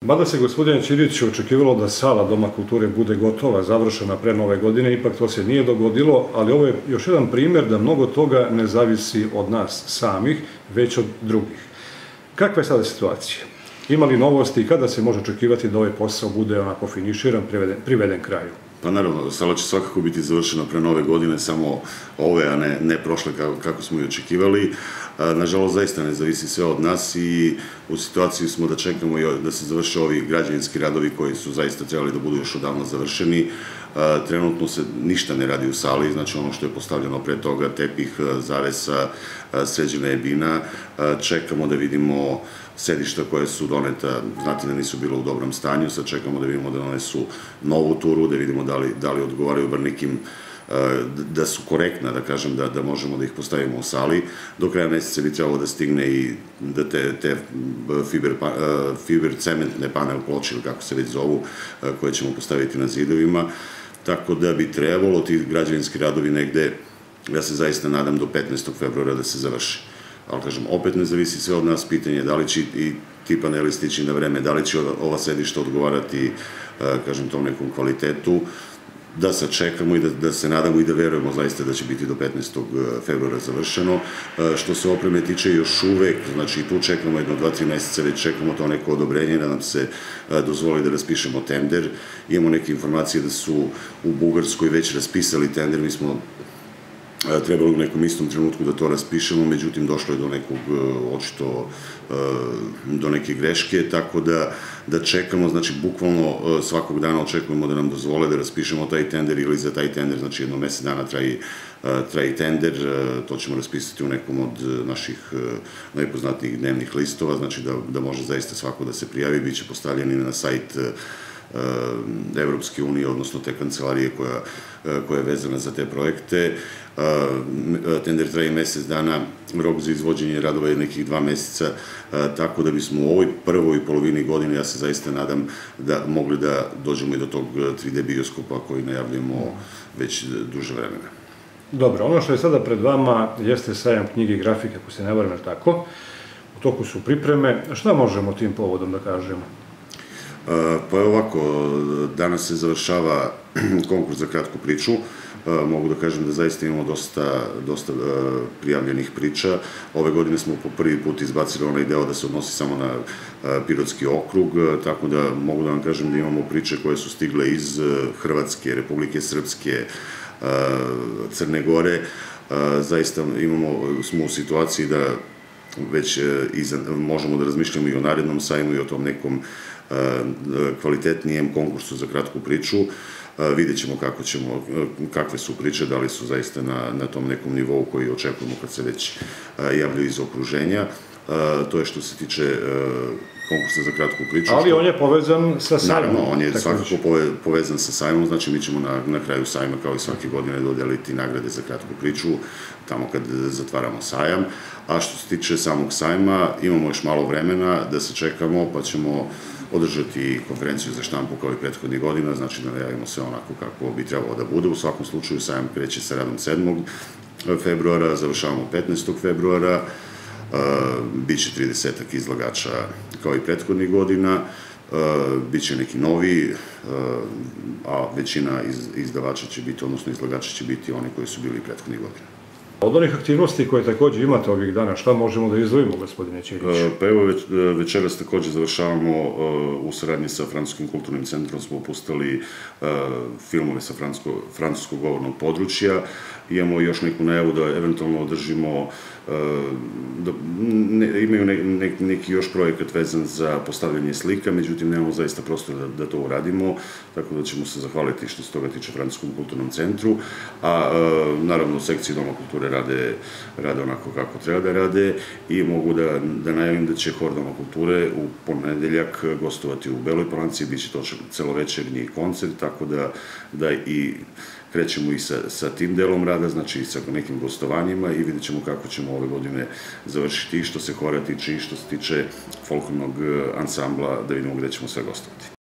Mada se, gospodine Ćirić, očekivalo da sala Doma kulture bude gotova, završena pre nove godine, ipak to se nije dogodilo, ali ovo je još jedan primer da mnogo toga ne zavisi od nas samih, već od drugih. Kakva je sada situacija? Ima li novosti i kada se može očekivati da ovaj posao bude onako finiširan, priveden kraju? Pa naravno, sala će svakako biti završena pre nove godine, samo ove, a ne prošle kako smo i očekivali. Nažalost, zaista ne zavisi sve od nas i u situaciji smo da čekamo da se završe ovi građevinski radovi koji su zaista trebali da budu još odavno završeni. Trenutno se ništa ne radi u sali, znači ono što je postavljeno pre toga, tepih, zavesa, sređena je bina. Čekamo da vidimo sedišta koje su doneta, znate da nisu bila u dobrom stanju, sad čekamo da vidimo da donesu novu turu, da vidimo da li odgovaraju bar nekim, da su korektna, da kažem, da možemo da ih postavimo u sali. Do kraja meseca bi trebalo da stigne i da te fiber cementne panel ploče, ili kako se već zovu, koje ćemo postaviti na zidovima. Tako da bi trebalo ti građevinski radovi negde, ja se zaista nadam, do 15. februara da se završi. Ali, kažem, opet ne zavisi sve od nas, pitanje da li će i ti paneli stići na vreme, da li će ova sedišta odgovarati, kažem, tom nekom kvalitetu, da sačekamo i da se nadamo i da verujemo zaista da će biti do 15. februara završeno. Što se opreme tiče, još uvek, znači tu čekamo 1-2-3 meseca, već čekamo to neko odobrenje, da nam se dozvoli da raspišemo tender. Imamo neke informacije da su u Bugarskoj već raspisali tender, mi smo trebalo u nekom istom trenutku da to raspišemo, međutim došlo je do nekog, očito, do neke greške, tako da čekamo, znači bukvalno svakog dana očekujemo da nam dozvole da raspišemo taj tender ili za taj tender, znači jedno mesec dana traji tender, to ćemo raspisati u nekom od naših najpoznatijih dnevnih listova, znači da može zaista svako da se prijavi, bit će postavljeni na sajt Evropske unije, odnosno te kancelarije koja je vezana za te projekte. Tender traje mesec dana, rok za izvođenje radova je nekih 2 meseca, tako da bismo u ovoj prvoj polovini godine, ja se zaista nadam, da mogli da dođemo i do tog 3D bioskopa koji najavljamo već duže vremena. Dobro, ono što je sada pred vama jeste sajam knjige i grafike, ako se ne varam, tako? U toku su pripreme. Šta možemo tim povodom da kažemo? Pa je ovako, danas se završava konkurs za kratku priču. Mogu da kažem da zaista imamo dosta prijavljenih priča. Ove godine smo po prvi put izbacili onaj deo da se odnosi samo na Pirotski okrug, tako da mogu da vam kažem da imamo priče koje su stigle iz Hrvatske, Republike Srpske, Crne Gore. Zaista smo u situaciji da već možemo da razmišljamo i o narednom sajmu i o tom nekom kvalitetnijem konkursu za kratku priču. Vidjet ćemo kakve su priče, da li su zaista na tom nekom nivou koji očekujemo kad se već javljaju iz okruženja. To je što se tiče konkursa za kratku priču. Ali on je povezan sa sajmom. Naravno, on je svakako povezan sa sajmom, znači mi ćemo na kraju sajma, kao i svake godine, dodeliti nagrade za kratku priču, tamo kad zatvaramo sajam. A što se tiče samog sajma, imamo još malo vremena da se čekamo, pa ćemo održati konferenciju za štampu kao i prethodnih godina, znači da najavimo sve onako kako bi trebalo da bude. U svakom slučaju sajam kreće sa radom 7. februara, završavamo 15. februara, biće 30-ak izlagača kao i prethodnih godina, biće neki novi, a većina izdavača će biti, odnosno izlagača će biti oni koji su bili prethodnih godina. Od onih aktivnosti koje takođe imate ovih dana, šta možemo da izdvojimo, gospodine Ćirić? Pa evo, večeras takođe završavamo u saradnji sa Francuskim kulturnim centrom, smo pustili filmove sa francuskog govornog područja. Imamo još neku najavu da eventualno održimo, da imaju neki još projekat vezan za postavljanje slika, međutim nemamo zaista prostora da to uradimo, tako da ćemo se zahvaliti što se toga tiče Francuskom kulturnom centru, a naravno sekcije Doma kulture rade onako kako treba da rade i mogu da najavim da će Hor Doma kulture u ponedeljak gostovati u Beloj Palanci, bit će to celovečernji koncert, tako da i krećemo i sa tim delom rada, znači i sa nekim gostovanjima i vidjet ćemo kako ćemo ove godine završiti i što se hora tiče i što se tiče folklornog ansambla, da vidimo gde ćemo sve gostovati.